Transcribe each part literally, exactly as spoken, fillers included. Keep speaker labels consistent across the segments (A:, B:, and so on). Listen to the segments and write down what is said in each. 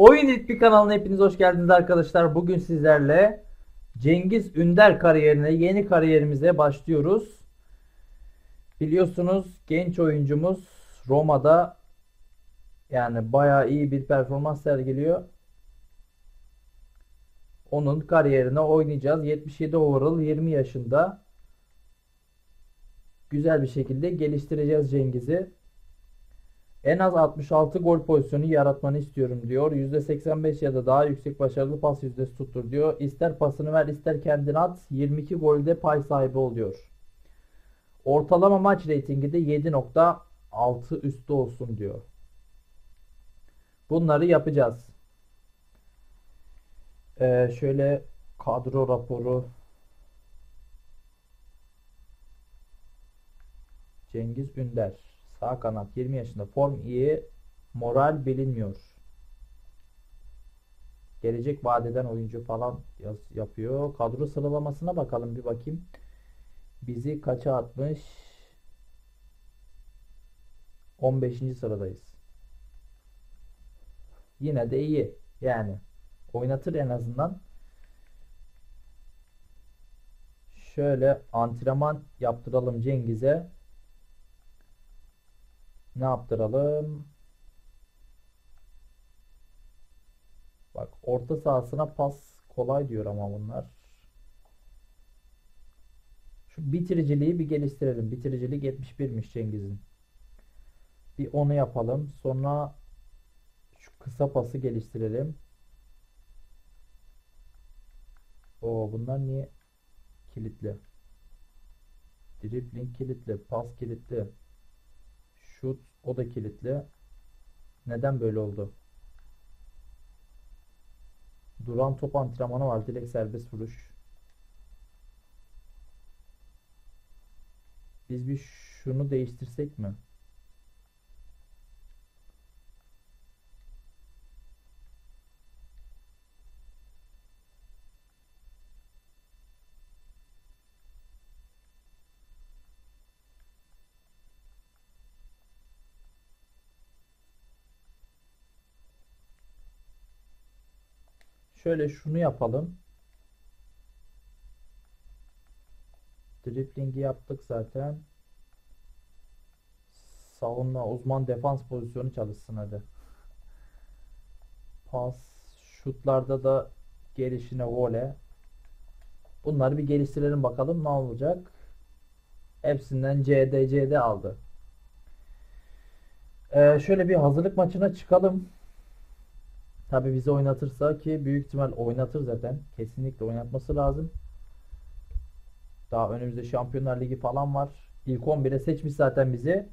A: Oyun İlk kanalına hepiniz hoş geldiniz arkadaşlar. Bugün sizlerle Cengiz Ünder kariyerine, yeni kariyerimize başlıyoruz. Biliyorsunuz genç oyuncumuz Roma'da yani bayağı iyi bir performans sergiliyor. Onun kariyerine oynayacağız. yetmiş yedi overall, yirmi yaşında. Güzel bir şekilde geliştireceğiz Cengiz'i. En az altmış altı gol pozisyonu yaratmanı istiyorum diyor. yüzde seksen beş ya da daha yüksek başarılı pas yüzdesi tuttur diyor. İster pasını ver ister kendin at. yirmi iki golde pay sahibi oluyor. Ortalama maç reytingi de yedi nokta altı üstü olsun diyor. Bunları yapacağız. Ee, şöyle kadro raporu. Cengiz Ünder. Sağ kanat, yirmi yaşında. Form iyi. Moral bilinmiyor. Gelecek vadeden oyuncu falan yaz- yapıyor. Kadro sıralamasına bakalım bir bakayım. Bizi kaça atmış? on beşinci sıradayız. Yine de iyi. Yani oynatır en azından. Şöyle antrenman yaptıralım Cengiz'e. Ne yaptıralım? Bak orta sahasına pas kolay diyor ama bunlar. Şu bitiriciliği bir geliştirelim. Bitiricilik yetmiş birmiş Cengiz'in. Bir onu yapalım. Sonra şu kısa pası geliştirelim. Oo bunlar niye kilitli? Dribbling kilitli, pas kilitli. Şut o da kilitli. Neden böyle oldu? Duran top antrenmanı var. Direkt serbest vuruş. Biz bir şunu değiştirsek mi? Şöyle şunu yapalım. Dribbling'i yaptık zaten. Savunma uzman defans pozisyonu çalışsın hadi. Pas, şutlarda da gelişine vole. Bunları bir geliştirelim bakalım ne olacak. Hepsinden C D C D aldı. Ee, şöyle bir hazırlık maçına çıkalım. Tabi bizi oynatırsa ki büyük ihtimal oynatır zaten. Kesinlikle oynatması lazım. Daha önümüzde Şampiyonlar Ligi falan var. İlk on bire seçmiş zaten bizi.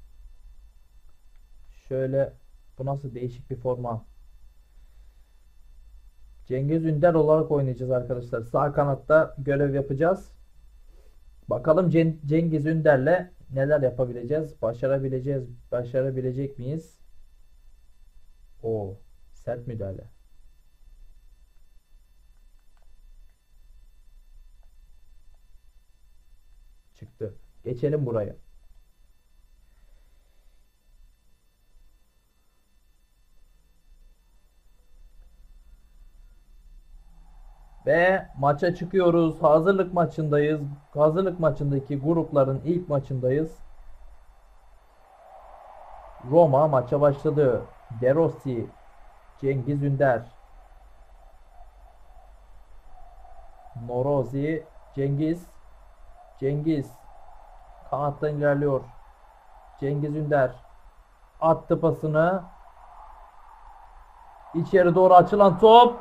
A: Şöyle bu nasıl değişik bir forma. Cengiz Ünder olarak oynayacağız arkadaşlar. Sağ kanatta görev yapacağız. Bakalım Cengiz Ünder'le neler yapabileceğiz? Başarabileceğiz. Başarabilecek miyiz? O sert müdahale. Çıktı. Geçelim buraya. Ve maça çıkıyoruz. Hazırlık maçındayız. Hazırlık maçındaki grupların ilk maçındayız. Roma maça başladı. De Rossi, Cengiz Ünder, Norozi, Cengiz, Cengiz kanattan ilerliyor. Cengiz Ünder attı pasını. İçeri doğru açılan top.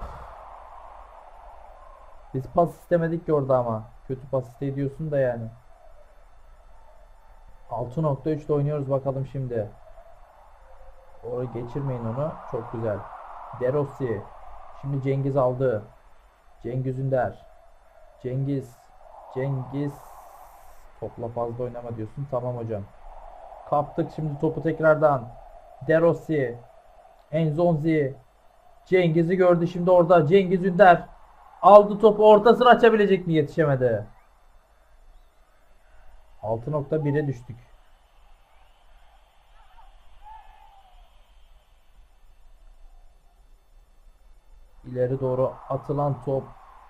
A: Biz pas istemedik ki orada ama. Kötü pas istediyorsun da yani. altı nokta üçte oynuyoruz bakalım şimdi. Oraya geçirmeyin onu. Çok güzel. De Rossi. Şimdi Cengiz aldı. Cengiz Ünder. Cengiz. Cengiz. Topla fazla oynama diyorsun. Tamam hocam. Kaptık şimdi topu tekrardan. De Rossi. Enzonzi. Cengiz'i gördü şimdi orada. Cengiz Ünder. Aldı topu ortasını açabilecek mi? Yetişemedi. altı nokta bire düştük. İleri doğru atılan top.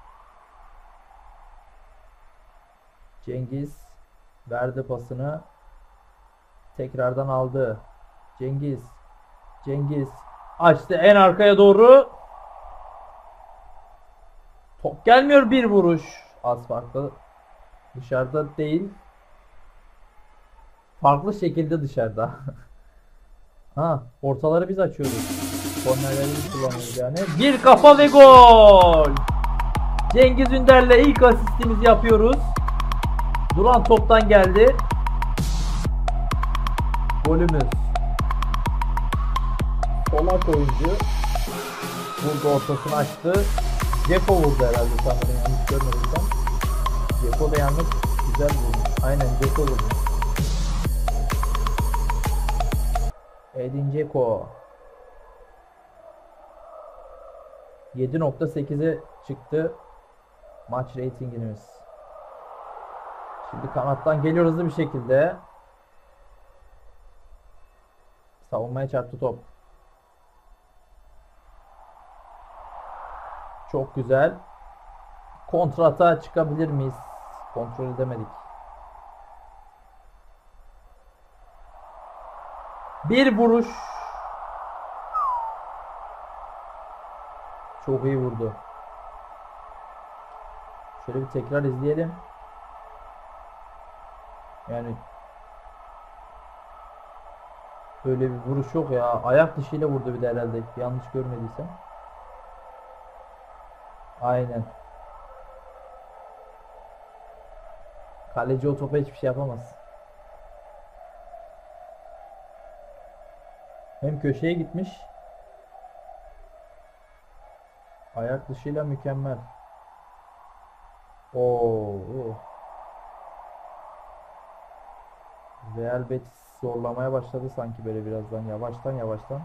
A: Cengiz verdi pasını. Tekrardan aldı. Cengiz. Cengiz açtı en arkaya doğru. Top gelmiyor, bir vuruş. Az farklı. Dışarıda değil. Farklı şekilde dışarıda. Ha, ortaları biz açıyoruz. Kornerleri biz kullanıyoruz yani. Bir kafa ve gol. Cengiz Ünder'le ilk asistimizi yapıyoruz. Duran toptan geldi. Golümüz. Polak oyuncu. Burada ortasını açtı. Ceko vurdu herhalde, sanırım yanlış görmediysem. Ceko da yalnız güzel vurdu. Aynen Ceko vurdu. Edin Dzeko yedi nokta sekize çıktı maç reytingimiz. Şimdi kanattan geliyor hızlı bir şekilde. Savunmaya çarptı top. Çok güzel. Kontrata çıkabilir miyiz? Kontrol edemedik. Bir vuruş. Çok iyi vurdu. Şöyle bir tekrar izleyelim. Yani böyle bir vuruş yok ya. Ayak dışıyla vurdu bir de herhalde. Yanlış görmediysem. Aynen. Kaleci o topa hiçbir şey yapamaz. Hem köşeye gitmiş. Ayak dışıyla mükemmel. Oo. Real Betis zorlamaya başladı sanki böyle birazdan, yavaştan yavaştan.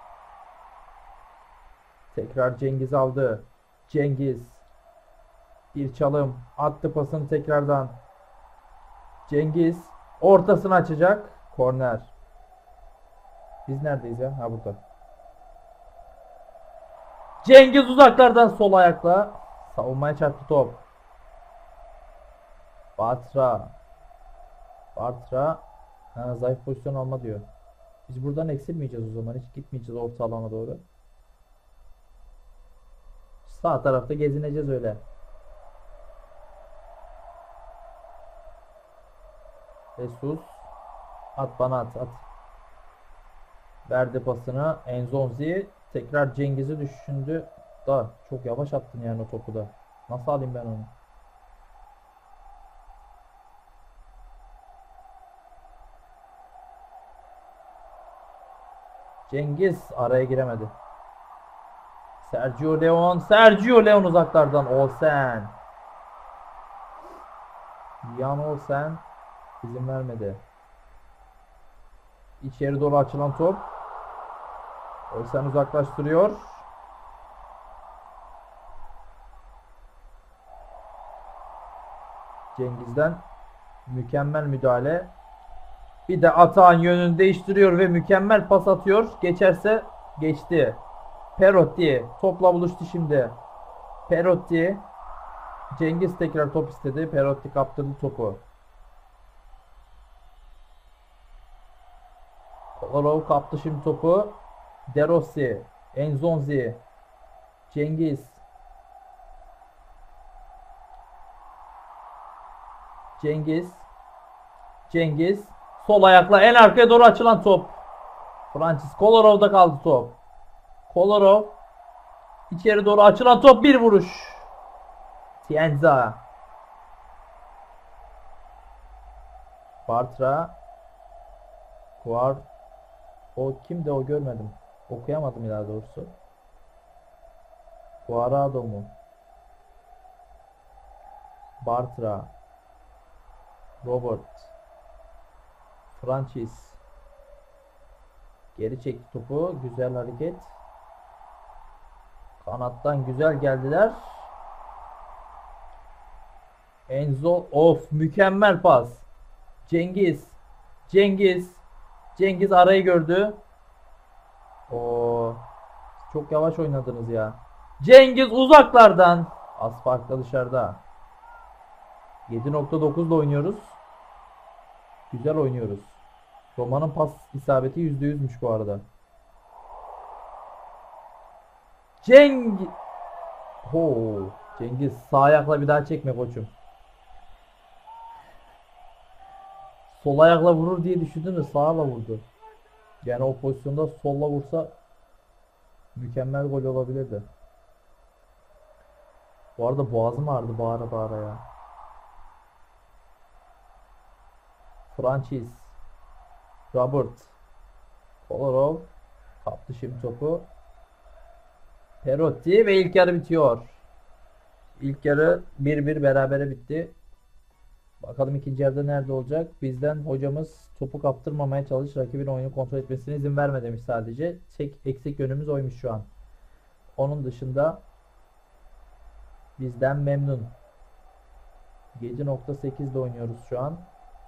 A: Tekrar Cengiz aldı. Cengiz. Bir çalım. Attı pasını tekrardan. Cengiz ortasını açacak. Korner. Biz neredeyiz ya? Ha, burada. Cengiz uzaklardan sol ayakla savunmaya çarptı top. Bartra. Bartra. Ha, zayıf pozisyon alma diyor. Biz buradan eksilmeyeceğiz o zaman. Hiç gitmeyeceğiz orta alana doğru. Sağ tarafta gezineceğiz öyle. Jesus. At bana, at at. Verdi pasını. Enzonzi. Tekrar Cengiz'i düşündü. Da çok yavaş attın yani o topu da. Nasıl alayım ben onu? Cengiz araya giremedi. Sergio Leon. Sergio Leon uzaklardan. Olsen. Yan Olsen izin vermedi. İçeri doğru açılan top. Olsen uzaklaştırıyor. Cengiz'den mükemmel müdahale. Bir de atağın yönünü değiştiriyor ve mükemmel pas atıyor. Geçerse geçti. Perotti topla buluştu şimdi. Perotti. Cengiz tekrar top istedi. Perotti kaptırdı topu. Kolarov kaptı şimdi topu. De Rossi. Enzonzi. Cengiz. Cengiz. Cengiz. Sol ayakla en arkaya doğru açılan top. Francis Kolarov'da kaldı top. Kolarov. İçeri doğru açılan top, bir vuruş. Tienza. Bartra. Guar. O kimdi, o görmedim. Okuyamadım daha doğrusu. Guarado mu? Bartra. Robert. Francis. Geri çekti topu. Güzel hareket. Kanattan güzel geldiler. Enzo, of, mükemmel pas. Cengiz. Cengiz. Cengiz arayı gördü. O çok yavaş oynadınız ya. Cengiz uzaklardan. Az farkla dışarıda. yedi nokta dokuz ile oynuyoruz. Güzel oynuyoruz. Roma'nın pas isabeti yüzde yüzmüş bu arada. Cengiz. Ho, Cengiz sağ ayakla bir daha çekme koçum. Sol ayakla vurur diye düşündüm de sağla vurdu. Yani o pozisyonda solla vursa mükemmel gol olabilirdi. Bu arada boğazım ağrıdı bağıra bağıra ya. Francis, Robert, Kolarov kaptı şimdi topu. Perotti ve ilk yarı bitiyor. İlk yarı bir bir berabere bitti. Bakalım ikinci yarıda nerede olacak? Bizden hocamız topu kaptırmamaya çalış, rakibin oyunu kontrol etmesine izin verme demiş sadece. Tek eksik yönümüz oymuş şu an. Onun dışında bizden memnun. yedi nokta sekiz ile oynuyoruz şu an.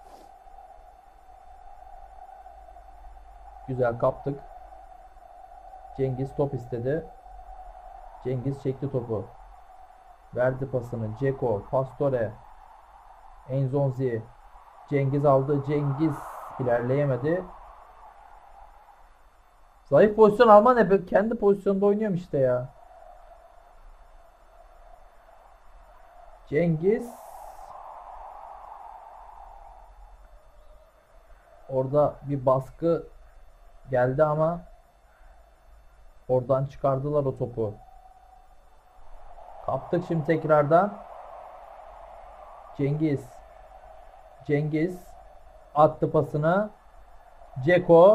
A: Güzel kaptık. Cengiz top istedi. Cengiz çekti topu. Verdi pasını. Ceko, Pastore, Enzonzi. Cengiz aldı. Cengiz ilerleyemedi. Zayıf pozisyon alma ne be? Kendi pozisyonda oynuyorum işte ya. Cengiz. Orada bir baskı geldi ama oradan çıkardılar o topu. Kaptık şimdi tekrardan. Cengiz. Cengiz attı pasını. Ceko.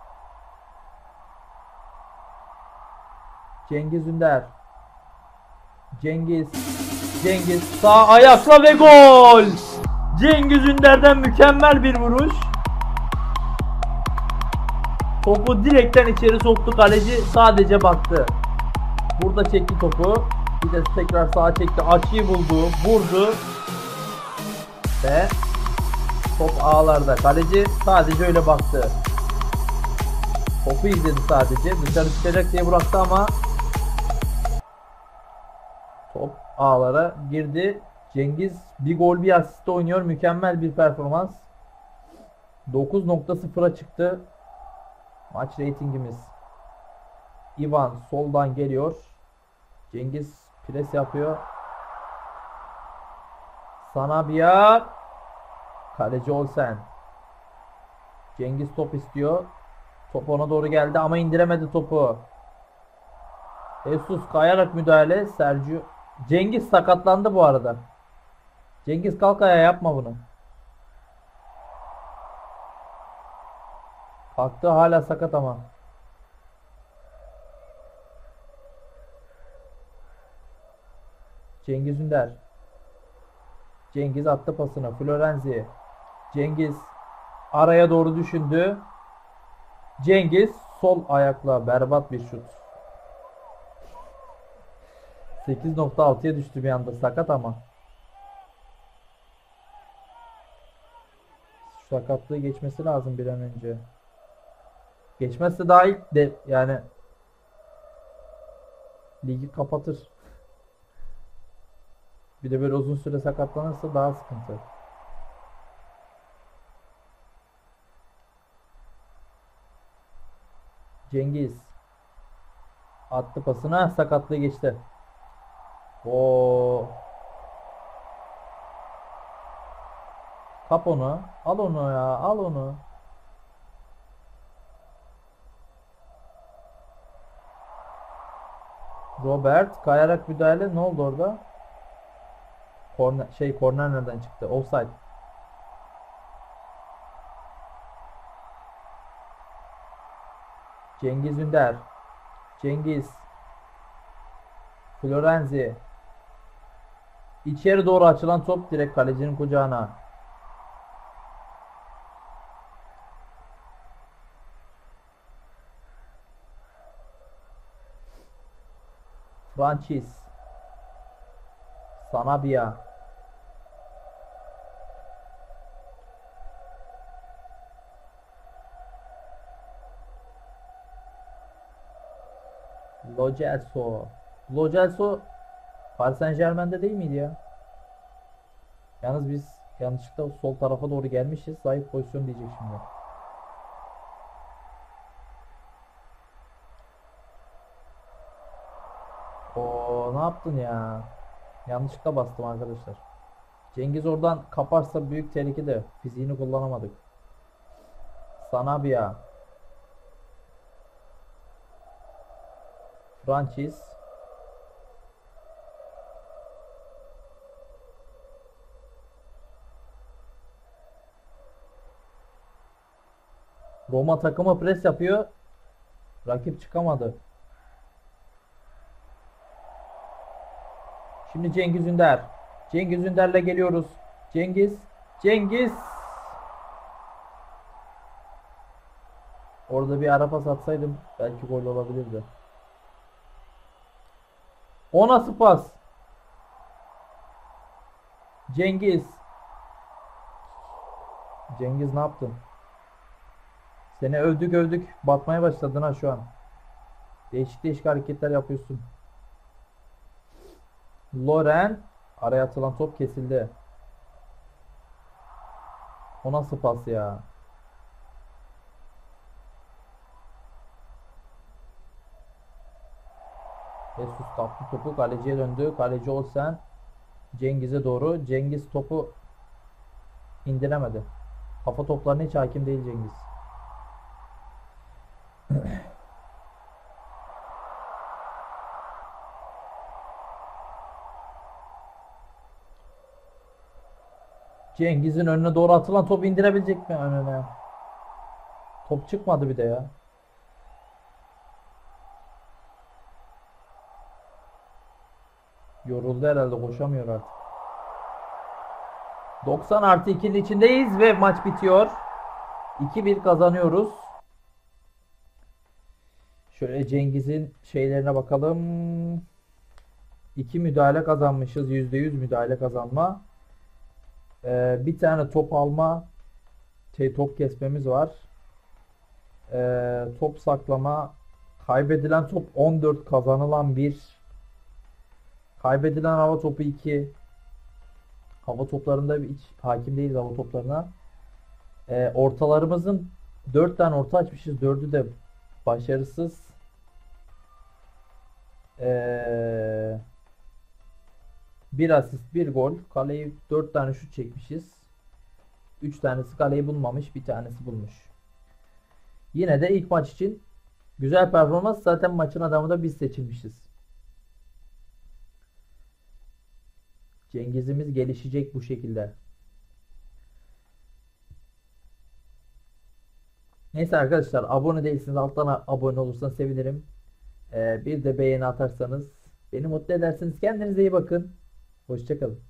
A: Cengiz Ünder. Cengiz. Cengiz sağ ayakla ve gol. Cengiz Ünder'den mükemmel bir vuruş. Topu direkten içeri soktu. Kaleci sadece baktı. Burada çekti topu. Bir de tekrar sağa çekti. Açıyı buldu. Vurdu. Ve top ağlarda. Kaleci sadece öyle baktı. Topu izledi sadece. Dışarı çıkacak diye bıraktı ama top ağlara girdi. Cengiz bir gol bir asist oynuyor. Mükemmel bir performans. dokuz nokta sıfıra çıktı. Maç reytingimiz. Ivan soldan geliyor. Cengiz pres yapıyor. Sanabia. Kaleci Olsen. Cengiz top istiyor. Top ona doğru geldi ama indiremedi topu. Jesus kayarak müdahale. Sergio. Cengiz sakatlandı bu arada. Cengiz kalk ayağa, yapma bunu. Kalktı, hala sakat ama. Cengiz Ünder. Cengiz attı pasını. Florenzi. Cengiz araya doğru düşündü. Cengiz sol ayakla berbat bir şut. sekiz nokta altıya düştü bir anda, sakat ama. Şu sakatlığı geçmesi lazım bir an önce. Geçmezse daha ilk de yani ligi kapatır. Bir de böyle uzun süre sakatlanırsa daha sıkıntı. Cengiz attı pasına, sakatlığı geçti. O kap onu. Al onu ya. Al onu. Robert kayarak müdahale, ne oldu orada? Korner, şey korner nereden çıktı? Offside. Cengiz Ünder. Cengiz. Florenzi. İçeri doğru açılan top direkt kalecinin kucağına. Francis. Sanabia. Lo Celso. Lo Celso Paris Saint-Germain'de değil miydi ya? Yalnız biz yanlışlıkla sol tarafa doğru gelmişiz. Zayıf pozisyon diyecek şimdi. O ne yaptın ya? Yanlışlıkla bastım arkadaşlar. Cengiz oradan kaparsa büyük tehlike de fiziğini kullanamadık. Sanabria. Francis. Roma takımı pres yapıyor. Rakip çıkamadı. Şimdi Cengiz Ünder. Cengiz Ünder'le geliyoruz. Cengiz. Cengiz. Orada bir ara pas atsaydım belki gol olabilirdi. O nasıl pas? Cengiz. Cengiz ne yaptın? Seni övdük övdük. Batmaya başladın ha şu an. Değişik değişik hareketler yapıyorsun. Loren. Araya atılan top kesildi. O nasıl pas ya? Jesus kaptı topu. Kaleciye döndü. Kaleci Olsen. Cengiz'e doğru. Cengiz topu indiremedi. Kafa toplarına hiç hakim değil Cengiz. Cengiz'in önüne doğru atılan top indirebilecek mi önüne? Top çıkmadı bir de ya. Yoruldu herhalde, koşamıyor artık. doksan artı ikinin içindeyiz ve maç bitiyor. iki bir kazanıyoruz. Şöyle Cengiz'in şeylerine bakalım. iki müdahale kazanmışız. yüzde yüz müdahale kazanma. Ee, bir tane top alma, şey, top kesmemiz var. Ee, top saklama, kaybedilen top on dört, kazanılan bir. Kaybedilen hava topu iki. Hava toplarında hiç hakim değiliz hava toplarına. Ee, ortalarımızın dört tane orta açmışız. dördü de başarısız. Ee, bir asist, bir gol. Kaleyi dört tane şut çekmişiz. üç tanesi kaleyi bulmamış, bir tanesi bulmuş. Yine de ilk maç için güzel performans. Zaten maçın adamı da biz seçilmişiz. Cengiz'imiz gelişecek bu şekilde. Neyse arkadaşlar, abone değilsiniz, alttan abone olursanız sevinirim. Ee, bir de beğeni atarsanız beni mutlu edersiniz. Kendinize iyi bakın. Hoşça kalın.